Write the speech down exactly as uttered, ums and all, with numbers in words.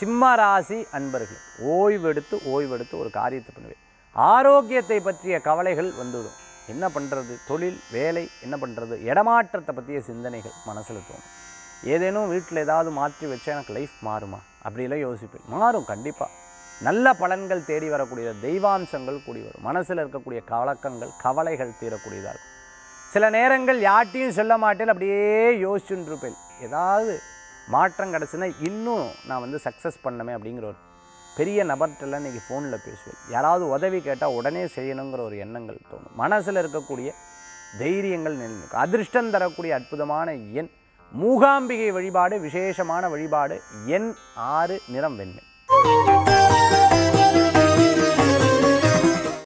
சிம்ம ராசி அன்பர்கள் ஓய்வெடுத்து ஓய்வெடுத்து ஒரு காரியத்தை பண்ணுவேன். ஆரோக்கியத்தை பற்றிய கவலைகள் வந்துவிடும். என்ன பண்ணுறது, தொழில் வேலை என்ன பண்ணுறது, இடமாற்றத்தை பற்றிய சிந்தனைகள் மனசில் தோணும். ஏதேனும் வீட்டில் ஏதாவது மாற்றி வச்சா எனக்கு லைஃப் மாறுமா அப்படிலாம் யோசிப்பேன். மாறும் கண்டிப்பாக. நல்ல பலன்கள் தேடி வரக்கூடிய தெய்வாம்சங்கள் கூடி வரும். மனசில் இருக்கக்கூடிய கலக்கங்கள் கவலைகள் தீரக்கூடியதாக இருக்கும். சில நேரங்கள் யார்ட்டையும் சொல்ல மாட்டேன், அப்படியே யோசிச்சுன்னு இருப்பேன். ஏதாவது மாற்றம் கிடச்சுன்னா இன்னும் நான் வந்து சக்ஸஸ் பண்ணமே அப்படிங்கிற ஒரு பெரிய நபர்கிட்டலாம் இன்றைக்கி ஃபோனில் பேசுவேன். யாராவது உதவி கேட்டால் உடனே செய்யணுங்கிற ஒரு எண்ணங்கள் தோணும். மனசில் இருக்கக்கூடிய தைரியங்கள் நிலைநிற்கும். அதிர்ஷ்டம் தரக்கூடிய அற்புதமான எண் மூகாம்பிகை வழிபாடு, விசேஷமான வழிபாடு. எண் ஆறு, நிறம் வெண்மை.